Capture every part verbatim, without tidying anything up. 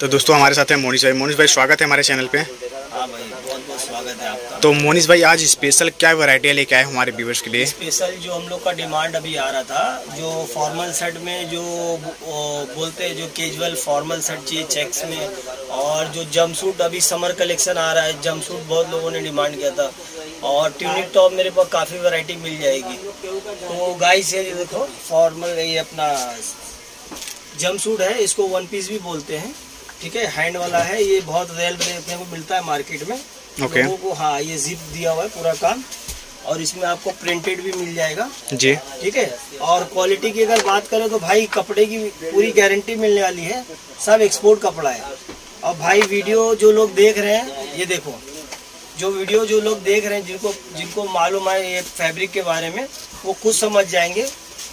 दोस्तों हमारे साथ है मोनिश भाई। मोनिश भाई स्वागत है हमारे चैनल पे। हाँ भाई, बहुत बहुत स्वागत है आपका। तो मोनिश भाई आज स्पेशल क्या वैरायटी लेके आए हमारे व्यूअर्स के लिए? स्पेशल जो हम लोग का डिमांड अभी आ रहा था, जो फॉर्मल सेट में जो बोलते हैं, जो कैजुअल फॉर्मल सेट चाहिए चेक्स में, और जो जंपसूट अभी समर कलेक्शन आ रहा है, जंपसूट बहुत लोगों ने डिमांड किया था, और ट्यूनिक टॉप मेरे पास काफ़ी वैरायटी मिल जाएगी। तो गाइस ये देखो फॉर्मल, ये अपना जंपसूट है, इसको वन पीस भी बोलते हैं, ठीक है, हैंड वाला है, ये बहुत रेयर देखने को मिलता है मार्केट में okay. लोगों को। हाँ, ये जिप दिया हुआ है पूरा काम, और इसमें आपको प्रिंटेड भी मिल जाएगा जी, ठीक है। और क्वालिटी की अगर बात करें तो भाई कपड़े की पूरी गारंटी मिलने वाली है, सब एक्सपोर्ट कपड़ा है। और भाई वीडियो जो लोग देख रहे हैं, ये देखो जो वीडियो जो लोग देख रहे हैं, जिनको जिनको मालूम है ये फैब्रिक के बारे में, वो खुद समझ जाएंगे।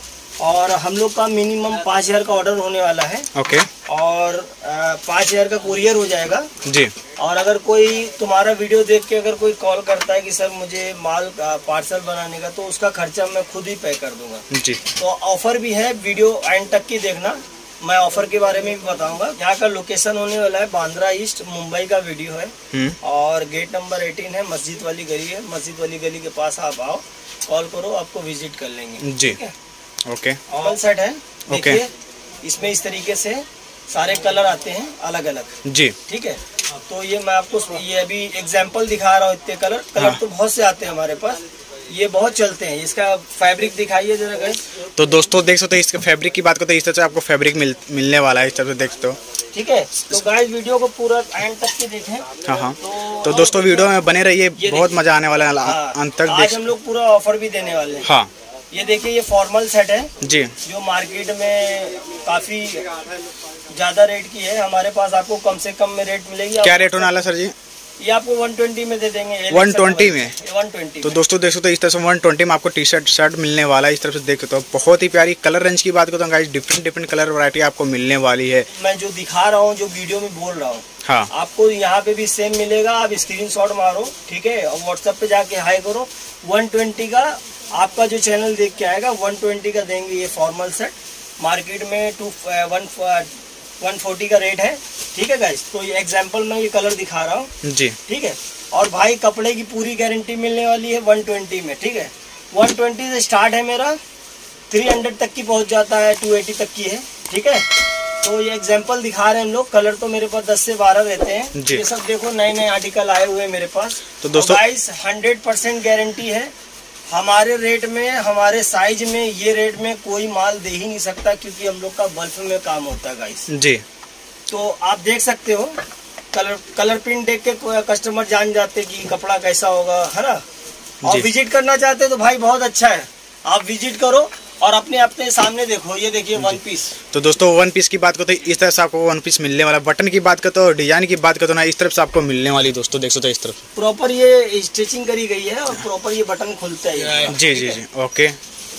और हम लोग का मिनिमम पाँच हजार का ऑर्डर होने वाला है ओके, और पाँच हजार का कुरियर हो जाएगा जी। और अगर कोई तुम्हारा वीडियो देख के अगर कोई कॉल करता है कि सर मुझे माल पार्सल बनाने का, तो उसका खर्चा मैं खुद ही पे कर दूंगा जी। तो ऑफर भी है, वीडियो एंड तक की देखना, मैं ऑफर के बारे में भी बताऊंगा। यहाँ का लोकेशन होने वाला है बांद्रा ईस्ट, मुंबई का वीडियो है, और गेट नंबर अठारह है, मस्जिद वाली गली है। मस्जिद वाली गली के पास आप आओ, कॉल करो, आपको विजिट कर लेंगे जी। ठीक है, ओके। ऑल सेट है, देखिए okay. इसमें इस तरीके से सारे कलर आते हैं अलग अलग जी, ठीक है। तो ये मैं आपको ये अभी एग्जांपल दिखा रहा हूँ, इतने कलर कलर हाँ। तो बहुत से आते हैं हमारे पास, ये बहुत चलते हैं। इसका फैब्रिक दिखाइए जरा गाइस। तो दोस्तों देख सकते हो, इसके फैब्रिक की बात करते हैं, इस तरह से आपको फैब्रिक मिल, मिलने वाला है, इस तरह से देख सकते हो, ठीक है। तो गाइस वीडियो को पूरा एंड तक के देखें। हाँ हाँ तो, तो दोस्तों वीडियो में बने रहिए, बहुत मजा आने वाला है अंत तक। आज हम लोग पूरा ऑफर भी देने वाले हैं। हाँ, ये देखिए ये फॉर्मल सेट है जी, जो मार्केट में काफी ज्यादा रेट की है, हमारे पास आपको कम से कम में रेट मिलेगी। क्या रेट होने वाला सर जी? ये आपको एक सौ बीस में दे देंगे। एक सौ बीस में? एक सौ बीस। तो दोस्तों देख सकते हो, इस तरह से एक सौ बीस में आपको टी शर्ट शर्ट मिलने वाला है, इस तरफ से देख सकते हो। बहुत ही प्यारी कलर रेंज की बात करता हूँ guys, different different colour variety आपको मिलने वाली है। मैं जो दिखा रहा हूँ, जो वीडियो में बोल रहा हूँ, हाँ, आपको यहाँ पे भी सेम मिलेगा। आप स्क्रीनशॉट मारो, ठीक है, और व्हाट्सएप पे जाके हाई करो। एक सौ बीस का आपका जो चैनल देख के आएगा, एक सौ बीस का देंगे ये फॉर्मल सेट। मार्केट में टू वन वन फोर्टी का रेट है, ठीक है गाइस। तो ये एग्जांपल मैं ये कलर दिखा रहा हूँ जी, ठीक है। और भाई कपड़े की पूरी गारंटी मिलने वाली है एक सौ बीस में, ठीक है। एक सौ बीस से स्टार्ट है मेरा, तीन सौ तक की पहुंच जाता है, दो सौ अस्सी तक की है, ठीक है। तो ये एग्जांपल दिखा रहे हैं हम लोग। कलर तो मेरे पास दस से बारह रहते हैं, ये सब देखो नए नए आर्टिकल आए हुए हैं मेरे पास। तो दोस्तों गाइस हंड्रेड परसेंट गारंटी है, हमारे रेट में, हमारे साइज में, ये रेट में कोई माल दे ही नहीं सकता, क्योंकि हम लोग का बल्क में काम होता है गाइस जी। तो आप देख सकते हो, कलर कलर प्रिंट देख के कस्टमर जान जाते कि कपड़ा कैसा होगा, है ना। और विजिट करना चाहते हो तो भाई बहुत अच्छा है, आप विजिट करो और अपने अपने सामने देखो। ये देखिए वन पीस। तो दोस्तों वन पीस की बात करते हैं, इस तरह से आपको वन पीस मिलने वाला। बटन की बात करते हो, डिजाइन की बात करते हो ना, इस तरफ से आपको मिलने वाली दोस्तों देख सकते हो, इस तरफ प्रॉपर ये स्टिचिंग करी गई है और प्रॉपर ये बटन खुलता है जी जी जी। ओके,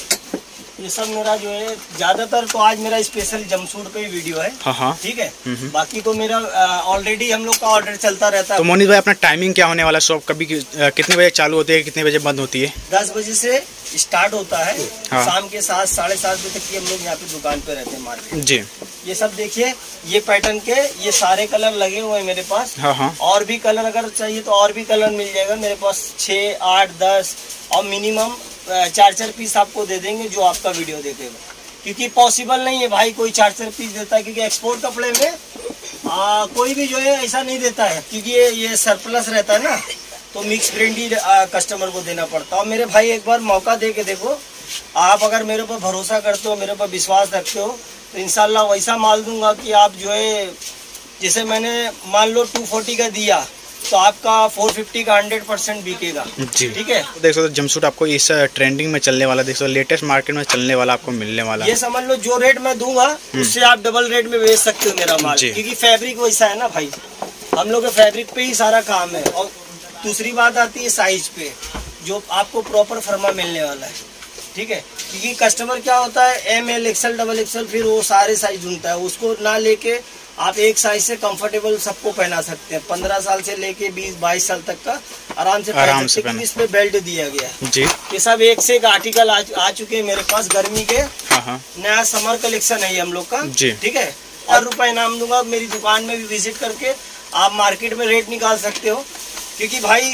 ये सब मेरा जो है ज्यादातर तो आज मेरा स्पेशल जंपसूट पे ही वीडियो है, हाँ हाँ, ठीक है। बाकी तो मेरा ऑलरेडी हम लोग का ऑर्डर चलता रहता है। तो मोनिश भाई अपना टाइमिंग क्या होने वाला? शॉप कभी कितने बजे चालू होती है, कितने बजे बंद होती है? दस बजे से स्टार्ट होता है, हाँ। शाम के सात साढ़े सात बजे तक की हम लोग यहाँ पे दुकान पे रहते हैं मार्केट जी। ये सब देखिए, ये पैटर्न के ये सारे कलर लगे हुए हैं मेरे पास, हाँ हाँ। और भी कलर अगर चाहिए तो और भी कलर मिल जाएगा मेरे पास, छः आठ दस, और मिनिमम चार चार पीस आपको दे देंगे जो आपका वीडियो देखेगा, क्योंकि पॉसिबल नहीं है भाई कोई चार चार पीस देता है, क्योंकि एक्सपोर्ट कपड़े में आ, कोई भी जो है ऐसा नहीं देता है, क्योंकि ये ये सरप्लस रहता है ना, तो मिक्स ब्रांड ही कस्टमर को देना पड़ता है। और मेरे भाई एक बार मौका दे के देखो, आप अगर मेरे पर भरोसा करते हो, मेरे पर विश्वास रखते हो, तो इंशाल्लाह वैसा माल दूंगा कि आप जो है, जैसे मैंने मान लो टू फोर्टी का दिया तो आपका फोर फिफ्टी का हंड्रेड परसेंट बिकेगा जी, ठीक है। देख सकते हो जंपसूट आपको इस ट्रेंडिंग में चलने वाला, देख सकते हो लेटेस्ट मार्केट में चलने वाला आपको मिलने वाला। ये समझ लो जो रेट मैं दूंगा उससे आप डबल रेट में बेच सकते हो मेरा माल, क्योंकि फैब्रिक वैसा है ना भाई, हम लोग के फैब्रिक पे ही सारा काम है। और दूसरी बात आती है साइज पे, जो आपको प्रॉपर फर्मा मिलने वाला है, ठीक है। क्योंकि कस्टमर क्या होता है, M L XL double XL, फिर वो सारे साइज ढूंढता है, उसको ना लेके आप एक साइज से कंफर्टेबल सबको पहना सकते हैं। पंद्रह साल से लेके बीस बाईस साल तक का आराम से पहन सकते हैं। इसमें बेल्ट दिया गया है जी। ये सब एक से एक आर्टिकल आ, आ चुके हैं मेरे पास गर्मी के, हाँ हाँ। नया समर कलेक्शन है ये हम लोग का, ठीक है। हजार रुपए इनाम दूंगा। मेरी दुकान में भी विजिट करके आप मार्केट में रेट निकाल सकते हो, क्योंकि भाई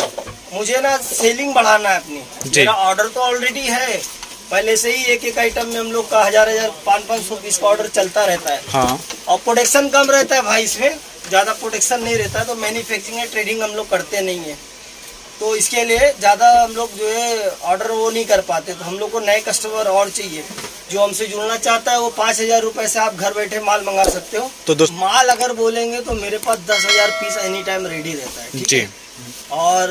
मुझे ना सेलिंग बढ़ाना है अपनी। मेरा ऑर्डर तो ऑलरेडी है, पहले से ही एक एक आइटम में हम लोग का हजार हजार पाँच पाँच सौ पीस का ऑर्डर चलता रहता है। हाँ। और प्रोडक्शन कम रहता है भाई, इसमें ज्यादा प्रोडक्शन नहीं रहता है, तो मैन्युफैक्चरिंग ट्रेडिंग हम लोग करते नहीं है, तो इसके लिए ज़्यादा हम लोग जो है ऑर्डर वो नहीं कर पाते। तो हम लोग को नए कस्टमर और चाहिए जो हमसे जुड़ना चाहता है। वो पाँच हजार रुपये से आप घर बैठे माल मंगा सकते हो। तो दोस्त माल अगर बोलेंगे तो मेरे पास दस हजार पीस एनी टाइम रेडी रहता है, ठीक है। और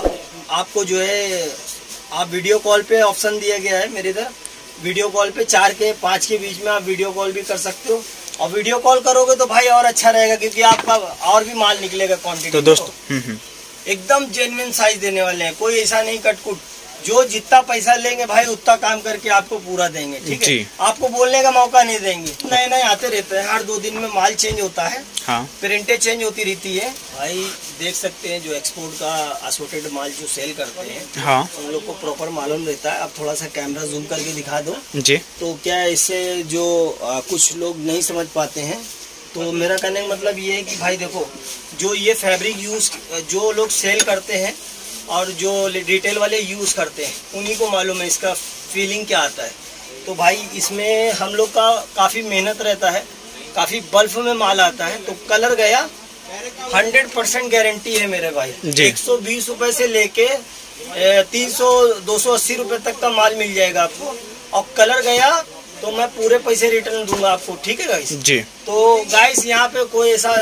आपको जो है आप वीडियो कॉल पे ऑप्शन दिया गया है मेरे इधर, वीडियो कॉल पे चार के पाँच के बीच में आप वीडियो कॉल भी कर सकते हो। और वीडियो कॉल करोगे तो भाई और अच्छा रहेगा, क्योंकि आपका और भी माल निकलेगा क्वान्टिटी। तो दोस्तों एकदम जेन्युइन साइज देने वाले हैं, कोई ऐसा नहीं कटकुट। जो जितना पैसा लेंगे भाई उतना काम करके आपको पूरा देंगे, ठीक है। आपको बोलने का मौका नहीं देंगे। नए नए आते रहते हैं, हर दो दिन में माल चेंज होता है। हाँ। प्रिंटें चेंज होती रहती है। भाई देख सकते हैं जो एक्सपोर्ट का असोर्टेड माल जो सेल करते हैं, हाँ, उन लोग को प्रॉपर मालूम रहता है। अब थोड़ा सा कैमरा जूम करके दिखा दो जी। तो क्या है, इससे जो आ, कुछ लोग नहीं समझ पाते हैं, तो मेरा कहने का मतलब ये है कि भाई देखो, जो ये फैब्रिक यूज जो लोग सेल करते हैं और जो रिटेल वाले यूज करते हैं, उन्हीं को मालूम है इसका फीलिंग क्या आता है। तो भाई इसमें हम लोग का काफ़ी मेहनत रहता है, काफ़ी बल्क में माल आता है। तो कलर गया हंड्रेड परसेंट गारंटी है मेरे भाई। एक सौ बीस रुपए से लेके तीन सौ दो सौ अस्सी रुपए तक का माल मिल जाएगा आपको। और कलर गया तो मैं पूरे पैसे रिटर्न दूंगा आपको, ठीक है गाइस जी। तो गाइस यहाँ पे कोई ऐसा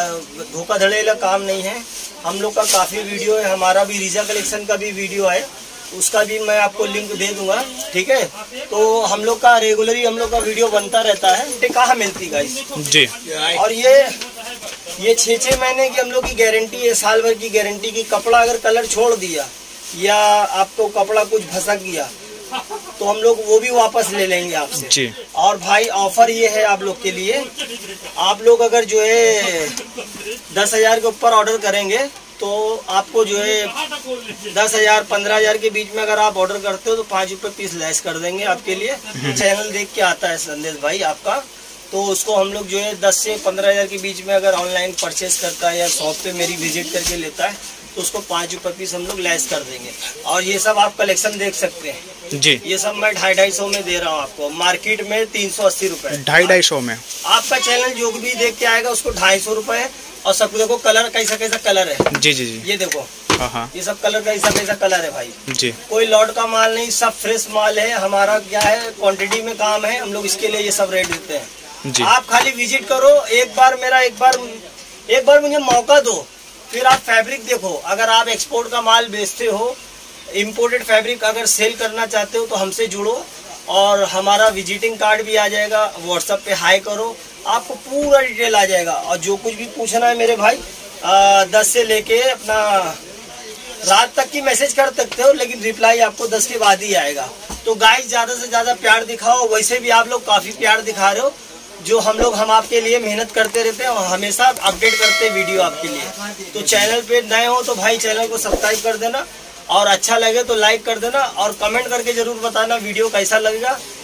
धोखाधड़ी का काम नहीं है। हम लोग का काफ़ी वीडियो है, हमारा भी रीजा कलेक्शन का भी वीडियो है, उसका भी मैं आपको लिंक दे दूंगा, ठीक है। तो हम लोग का रेगुलरली हम लोग का वीडियो बनता रहता है। ये कहाँ मिलती गाइस जी। और ये ये छः छः महीने की हम लोग की गारंटी है, साल भर की गारंटी की। कपड़ा अगर कलर छोड़ दिया या आपको कपड़ा कुछ भसक गया तो हम लोग वो भी वापस ले लेंगे आपसे जी। और भाई ऑफर ये है आप लोग के लिए, आप लोग अगर जो है दस हजार के ऊपर ऑर्डर करेंगे तो आपको जो है दस हजार पंद्रह हजार के बीच में अगर आप ऑर्डर करते हो तो पाँच रुपए पीस लेस कर देंगे आपके लिए। चैनल देख के आता है संदेश भाई आपका, तो उसको हम लोग जो है दस से पंद्रह हजार के बीच में अगर ऑनलाइन परचेस करता है या शॉप पे मेरी विजिट करके लेता है तो उसको पाँच रुपए पीस हम लोग लेस कर देंगे। और ये सब आप कलेक्शन देख सकते हैं जी। ये सब मैं ढाई ढाई सौ में दे रहा हूँ आपको, मार्केट में तीन सौ अस्सी रुपए ढाई ढाई सौ में। आपका चैनल जो भी देख के आएगा उसको ढाई सौ रुपए है। और सब देखो कलर कैसा कैसा कलर है जी जी जी। ये देखो हाँ, ये सब कलर कैसा कैसा कलर है भाई जी। कोई लॉट का माल नहीं, सब फ्रेश माल है। हमारा क्या है, क्वांटिटी में काम है, हम लोग इसके लिए ये सब रेट देते हैं जी। आप खाली विजिट करो एक बार, मेरा एक बार एक बार मुझे मौका दो, फिर आप फैब्रिक देखो। अगर आप एक्सपोर्ट का माल बेचते हो, इम्पोर्टेड फैब्रिक अगर सेल करना चाहते हो तो हमसे जुड़ो और हमारा विजिटिंग कार्ड भी आ जाएगा। व्हाट्सएप पे हाई करो, आपको पूरा डिटेल आ जाएगा। और जो कुछ भी पूछना है मेरे भाई, आ, दस से लेके अपना रात तक की मैसेज कर सकते हो, लेकिन रिप्लाई आपको दस के बाद ही आएगा। तो गाइस ज़्यादा से ज़्यादा प्यार दिखाओ। वैसे भी आप लोग काफ़ी प्यार दिखा रहे हो, जो हम लोग हम आपके लिए मेहनत करते रहते हैं और हमेशा अपडेट करते हैं वीडियो आपके लिए। तो चैनल पे नए हो तो भाई चैनल को सब्सक्राइब कर देना, और अच्छा लगे तो लाइक कर देना, और कमेंट करके जरूर बताना वीडियो कैसा लगेगा।